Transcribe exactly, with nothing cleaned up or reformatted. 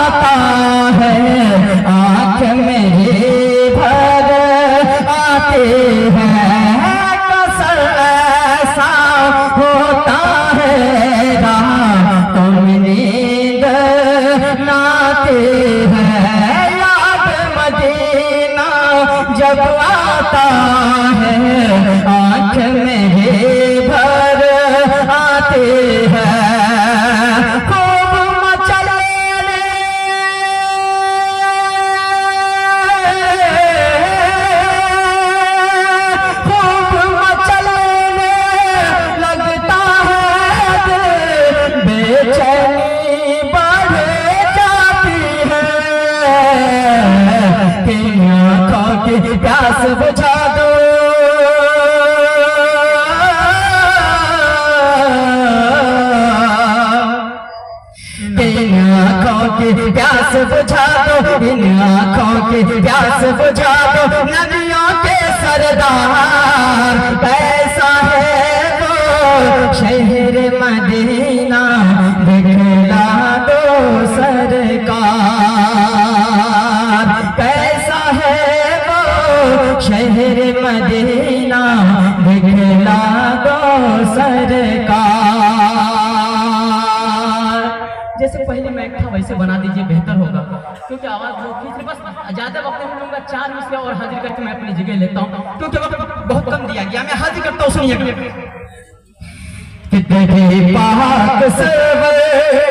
आता है, आँख मेरे भर आते हैं, कसर ऐसा होता है रातों में नींद नाते हैं, याद मदीना जब आता है, आँख मेरे भर आते हैं। प्यास बुझा दो, इन आँखों की प्यास बुझा दो, इन आँखों की प्यास बुझा दो, नदियों के सरदार कैसा है वो शहर मदीना, दिखला दो सरकार, कैसा है शहर मदीना, दिखला दो सरकार। जैसे पहले मैं था वैसे बना दीजिए, बेहतर होगा, क्योंकि आवाज वो खींच, बस ज्यादा वक्त नहीं लूंगा, चार मिसरे और हाजिर करके मैं अपनी जगह लेता हूँ, क्योंकि वक्त बहुत कम दिया गया। मैं हाजिर करता हूँ, सुनिए। कितने पाक सरवर